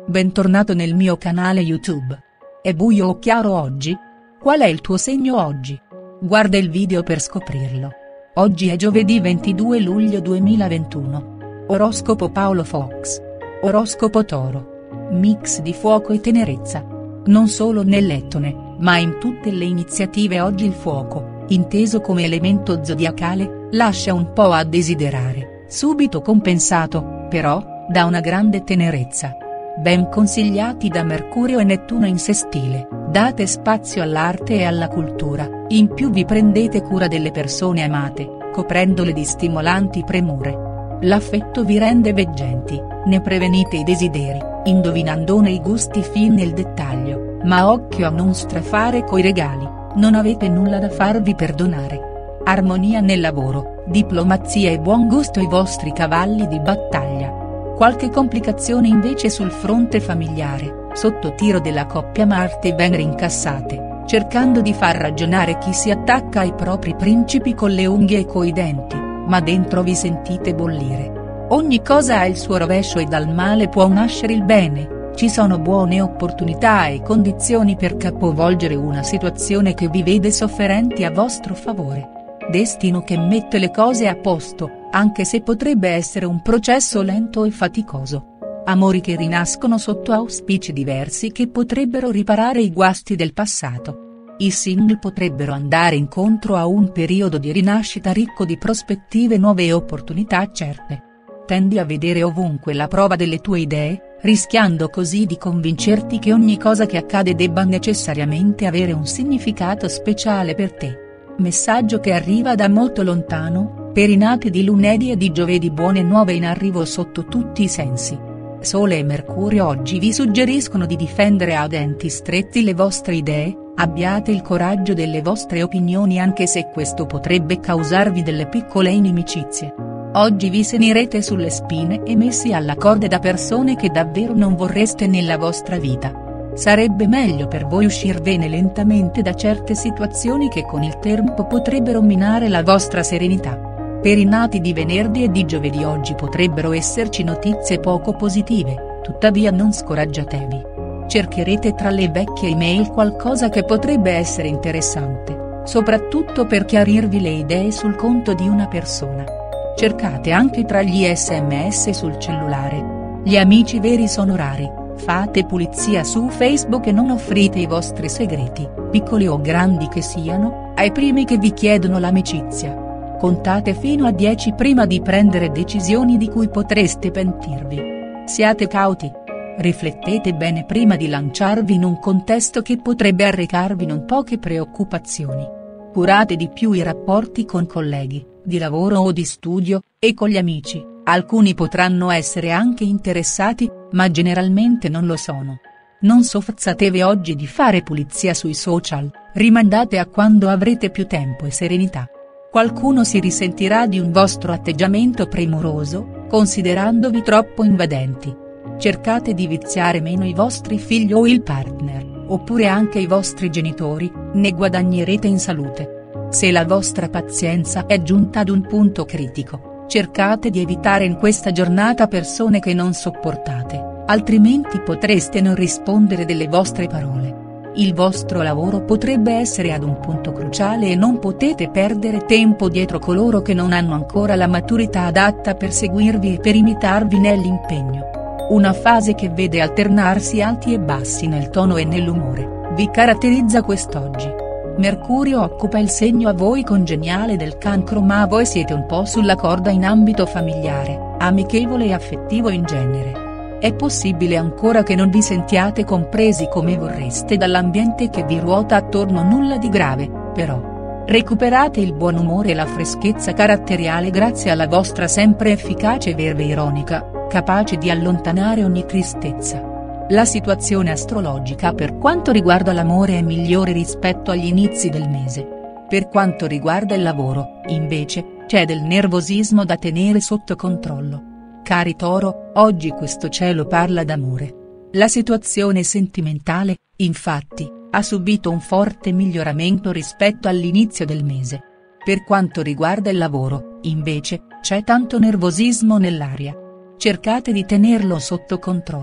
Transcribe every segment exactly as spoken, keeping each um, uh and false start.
Bentornato nel mio canale YouTube. È buio o chiaro oggi? Qual è il tuo segno oggi? Guarda il video per scoprirlo. Oggi è giovedì ventidue luglio duemilaventuno. Oroscopo Paolo Fox. Oroscopo Toro. Mix di fuoco e tenerezza. Non solo nell'Ettone, ma in tutte le iniziative oggi il fuoco, inteso come elemento zodiacale, lascia un po' a desiderare, subito compensato, però, da una grande tenerezza. Ben consigliati da Mercurio e Nettuno in sestile, date spazio all'arte e alla cultura, in più vi prendete cura delle persone amate, coprendole di stimolanti premure. L'affetto vi rende veggenti, ne prevenite i desideri, indovinandone i gusti fin nel dettaglio, ma occhio a non strafare coi regali, non avete nulla da farvi perdonare. Armonia nel lavoro, diplomazia e buon gusto i vostri cavalli di battaglia. Qualche complicazione invece sul fronte familiare, sotto tiro della coppia Marte e Venere incassate, cercando di far ragionare chi si attacca ai propri principi con le unghie e coi denti, ma dentro vi sentite bollire. Ogni cosa ha il suo rovescio e dal male può nascere il bene, ci sono buone opportunità e condizioni per capovolgere una situazione che vi vede sofferenti a vostro favore. Destino che mette le cose a posto, anche se potrebbe essere un processo lento e faticoso. Amori che rinascono sotto auspici diversi che potrebbero riparare i guasti del passato. I single potrebbero andare incontro a un periodo di rinascita ricco di prospettive nuove e opportunità certe. Tendi a vedere ovunque la prova delle tue idee, rischiando così di convincerti che ogni cosa che accade debba necessariamente avere un significato speciale per te. Messaggio che arriva da molto lontano, per i nati di lunedì e di giovedì buone nuove in arrivo sotto tutti i sensi. Sole e Mercurio oggi vi suggeriscono di difendere a denti stretti le vostre idee, abbiate il coraggio delle vostre opinioni anche se questo potrebbe causarvi delle piccole inimicizie. Oggi vi sentirete sulle spine e messi alla corda da persone che davvero non vorreste nella vostra vita. Sarebbe meglio per voi uscirvene lentamente da certe situazioni che con il tempo potrebbero minare la vostra serenità. Per i nati di venerdì e di giovedì oggi potrebbero esserci notizie poco positive, tuttavia non scoraggiatevi. Cercherete tra le vecchie email qualcosa che potrebbe essere interessante, soprattutto per chiarirvi le idee sul conto di una persona. Cercate anche tra gli sms sul cellulare. Gli amici veri sono rari. Fate pulizia su Facebook e non offrite i vostri segreti, piccoli o grandi che siano, ai primi che vi chiedono l'amicizia. Contate fino a dieci prima di prendere decisioni di cui potreste pentirvi. Siate cauti. Riflettete bene prima di lanciarvi in un contesto che potrebbe arrecarvi non poche preoccupazioni. Curate di più i rapporti con colleghi, di lavoro o di studio, e con gli amici. Alcuni potranno essere anche interessati, ma generalmente non lo sono. Non soffermatevi oggi di fare pulizia sui social, rimandate a quando avrete più tempo e serenità. Qualcuno si risentirà di un vostro atteggiamento premuroso, considerandovi troppo invadenti. Cercate di viziare meno i vostri figli o il partner, oppure anche i vostri genitori, ne guadagnerete in salute. Se la vostra pazienza è giunta ad un punto critico, cercate di evitare in questa giornata persone che non sopportate, altrimenti potreste non rispondere delle vostre parole. Il vostro lavoro potrebbe essere ad un punto cruciale e non potete perdere tempo dietro coloro che non hanno ancora la maturità adatta per seguirvi e per imitarvi nell'impegno. Una fase che vede alternarsi alti e bassi nel tono e nell'umore, vi caratterizza quest'oggi. Mercurio occupa il segno a voi congeniale del Cancro, ma voi siete un po' sulla corda in ambito familiare, amichevole e affettivo in genere. È possibile ancora che non vi sentiate compresi come vorreste dall'ambiente che vi ruota attorno, nulla di grave, però. Recuperate il buon umore e la freschezza caratteriale grazie alla vostra sempre efficace verve ironica, capace di allontanare ogni tristezza. La situazione astrologica per quanto riguarda l'amore è migliore rispetto agli inizi del mese. Per quanto riguarda il lavoro, invece, c'è del nervosismo da tenere sotto controllo. Cari Toro, oggi questo cielo parla d'amore. La situazione sentimentale, infatti, ha subito un forte miglioramento rispetto all'inizio del mese. Per quanto riguarda il lavoro, invece, c'è tanto nervosismo nell'aria. Cercate di tenerlo sotto controllo.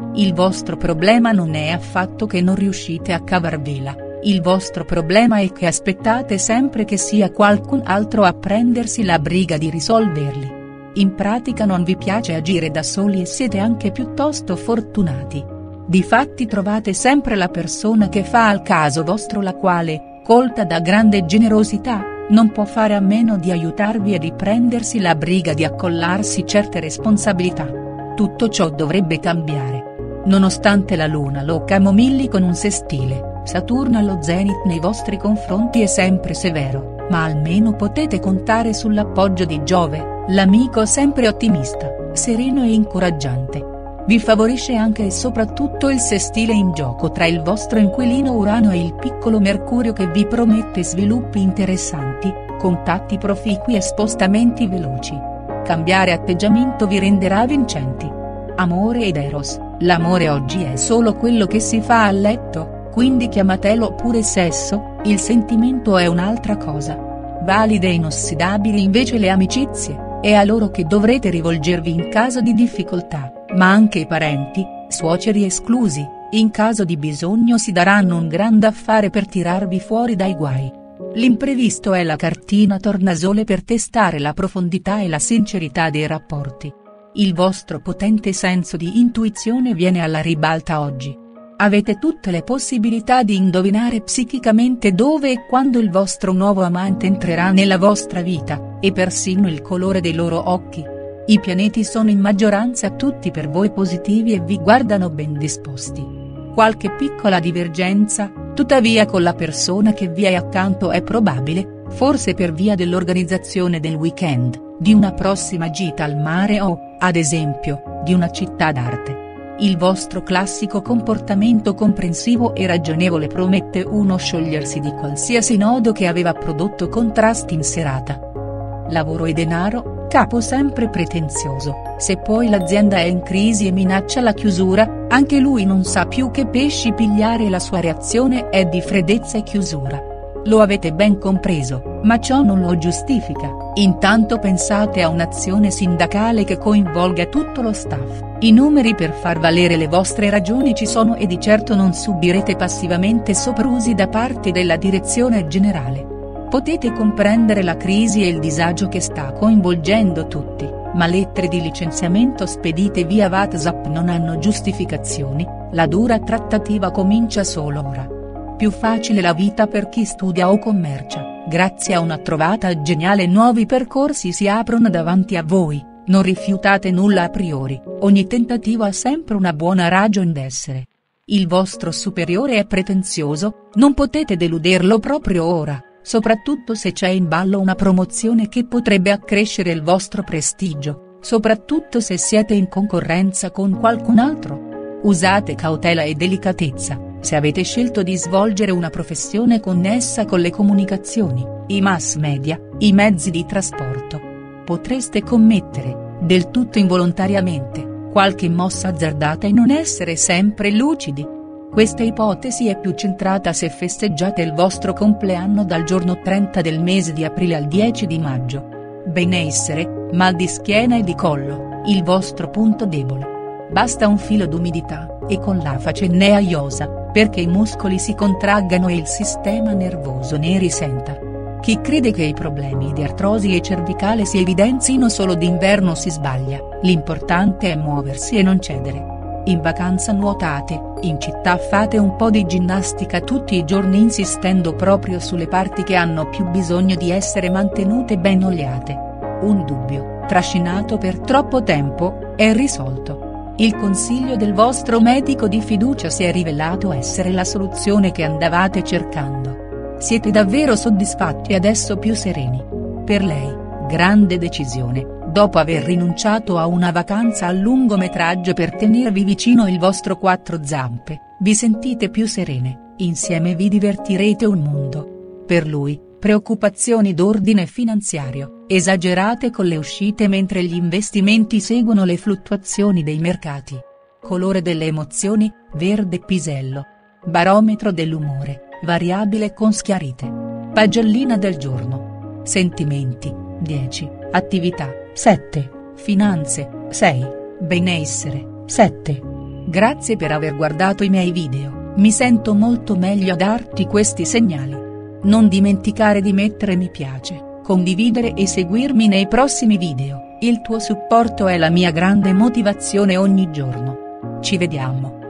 Il vostro problema non è affatto che non riuscite a cavarvela, il vostro problema è che aspettate sempre che sia qualcun altro a prendersi la briga di risolverli. In pratica non vi piace agire da soli e siete anche piuttosto fortunati. Difatti trovate sempre la persona che fa al caso vostro, la quale, colta da grande generosità, non può fare a meno di aiutarvi e di prendersi la briga di accollarsi certe responsabilità. Tutto ciò dovrebbe cambiare. Nonostante la luna lo camomilli con un sestile, Saturno allo zenit nei vostri confronti è sempre severo, ma almeno potete contare sull'appoggio di Giove, l'amico sempre ottimista, sereno e incoraggiante. Vi favorisce anche e soprattutto il sestile in gioco tra il vostro inquilino Urano e il piccolo Mercurio, che vi promette sviluppi interessanti, contatti proficui e spostamenti veloci. Cambiare atteggiamento vi renderà vincenti. Amore ed Eros, l'amore oggi è solo quello che si fa a letto, quindi chiamatelo pure sesso, il sentimento è un'altra cosa. Valide e inossidabili invece le amicizie. È a loro che dovrete rivolgervi in caso di difficoltà, ma anche i parenti, suoceri esclusi, in caso di bisogno si daranno un grande affare per tirarvi fuori dai guai. L'imprevisto è la cartina tornasole per testare la profondità e la sincerità dei rapporti. Il vostro potente senso di intuizione viene alla ribalta oggi. Avete tutte le possibilità di indovinare psichicamente dove e quando il vostro nuovo amante entrerà nella vostra vita, e persino il colore dei loro occhi. I pianeti sono in maggioranza tutti per voi positivi e vi guardano ben disposti. Qualche piccola divergenza, tuttavia, con la persona che vi è accanto è probabile, forse per via dell'organizzazione del weekend, di una prossima gita al mare o, ad esempio, di una città d'arte. Il vostro classico comportamento comprensivo e ragionevole promette uno sciogliersi di qualsiasi nodo che aveva prodotto contrasti in serata. Lavoro e denaro, capo sempre pretenzioso, se poi l'azienda è in crisi e minaccia la chiusura, anche lui non sa più che pesci pigliare e la sua reazione è di freddezza e chiusura. Lo avete ben compreso, ma ciò non lo giustifica. Intanto pensate a un'azione sindacale che coinvolga tutto lo staff. I numeri per far valere le vostre ragioni ci sono e di certo non subirete passivamente soprusi da parte della direzione generale. Potete comprendere la crisi e il disagio che sta coinvolgendo tutti, ma lettere di licenziamento spedite via WhatsApp non hanno giustificazioni, la dura trattativa comincia solo ora. Più facile la vita per chi studia o commercia, grazie a una trovata geniale nuovi percorsi si aprono davanti a voi, non rifiutate nulla a priori, ogni tentativo ha sempre una buona ragion d'essere. Il vostro superiore è pretenzioso, non potete deluderlo proprio ora, soprattutto se c'è in ballo una promozione che potrebbe accrescere il vostro prestigio, soprattutto se siete in concorrenza con qualcun altro. Usate cautela e delicatezza. Se avete scelto di svolgere una professione connessa con le comunicazioni, i mass media, i mezzi di trasporto, potreste commettere, del tutto involontariamente, qualche mossa azzardata e non essere sempre lucidi. Questa ipotesi è più centrata se festeggiate il vostro compleanno dal giorno trenta del mese di aprile al dieci di maggio. Benessere, mal di schiena e di collo, il vostro punto debole. Basta un filo d'umidità, e con l'afa cenneaiosa, perché i muscoli si contraggano e il sistema nervoso ne risenta. Chi crede che i problemi di artrosi e cervicale si evidenzino solo d'inverno si sbaglia, l'importante è muoversi e non cedere. In vacanza nuotate, in città fate un po' di ginnastica tutti i giorni insistendo proprio sulle parti che hanno più bisogno di essere mantenute ben oliate. Un dubbio, trascinato per troppo tempo, è risolto. Il consiglio del vostro medico di fiducia si è rivelato essere la soluzione che andavate cercando. Siete davvero soddisfatti e adesso più sereni. Per lei, grande decisione, dopo aver rinunciato a una vacanza a lungometraggio per tenervi vicino il vostro quattro zampe, vi sentite più serene, insieme vi divertirete un mondo. Per lui, preoccupazioni d'ordine finanziario, esagerate con le uscite mentre gli investimenti seguono le fluttuazioni dei mercati. Colore delle emozioni, verde pisello. Barometro dell'umore, variabile con schiarite. Pagellina del giorno. Sentimenti, dieci, attività, sette, finanze, sei, benessere, sette. Grazie per aver guardato i miei video, mi sento molto meglio a darti questi segnali. Non dimenticare di mettere mi piace, condividere e seguirmi nei prossimi video, il tuo supporto è la mia grande motivazione ogni giorno. Ci vediamo.